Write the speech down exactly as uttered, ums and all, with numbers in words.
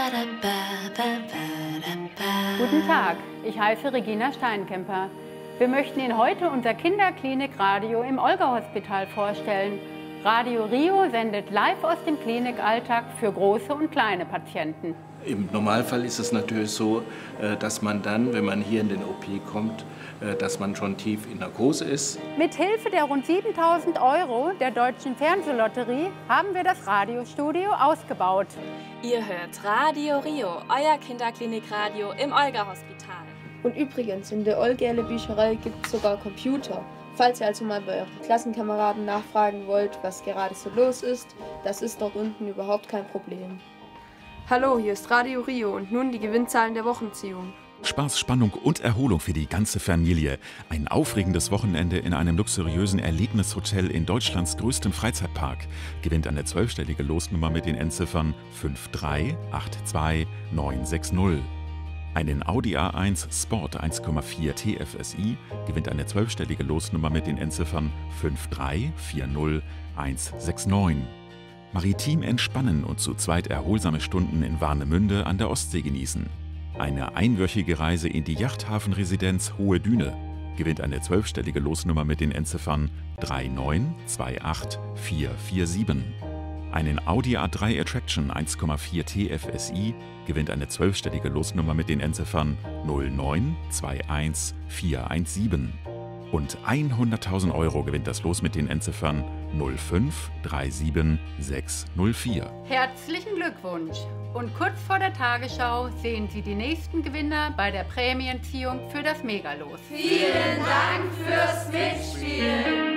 Guten Tag, ich heiße Regina Steinkemper. Wir möchten Ihnen heute unser Kinderklinik-Radio im Olga-Hospital vorstellen. Radio Rio sendet live aus dem Klinikalltag für große und kleine Patienten. Im Normalfall ist es natürlich so, dass man dann, wenn man hier in den O P kommt, dass man schon tief in Narkose ist. Mit Hilfe der rund siebentausend Euro der Deutschen Fernsehlotterie haben wir das Radiostudio ausgebaut. Ihr hört Radio Rio, euer Kinderklinik-Radio im Olga-Hospital. Und übrigens, in der Olgele Bücherei gibt es sogar Computer. Falls ihr also mal bei euren Klassenkameraden nachfragen wollt, was gerade so los ist, das ist dort unten überhaupt kein Problem. Hallo, hier ist Radio Rio und nun die Gewinnzahlen der Wochenziehung. Spaß, Spannung und Erholung für die ganze Familie. Ein aufregendes Wochenende in einem luxuriösen Erlebnishotel in Deutschlands größtem Freizeitpark. Gewinnt eine zwölfstellige Losnummer mit den Endziffern fünf drei acht zwei neun sechs null. Einen Audi A eins Sport eins Komma vier T F S I gewinnt eine zwölfstellige Losnummer mit den Endziffern fünf drei vier null eins sechs neun. Maritim entspannen und zu zweit erholsame Stunden in Warnemünde an der Ostsee genießen. Eine einwöchige Reise in die Yachthafenresidenz Hohe Düne gewinnt eine zwölfstellige Losnummer mit den Endziffern drei neun zwei acht vier vier sieben. Einen Audi A drei Attraction eins Komma vier T F S I gewinnt eine zwölfstellige Losnummer mit den Endziffern null neun zwei eins vier eins sieben. Und hunderttausend Euro gewinnt das Los mit den Endziffern null fünf drei sieben sechs null vier. Herzlichen Glückwunsch! Und kurz vor der Tagesschau sehen Sie die nächsten Gewinner bei der Prämienziehung für das Megalos. Vielen Dank fürs Mitspielen!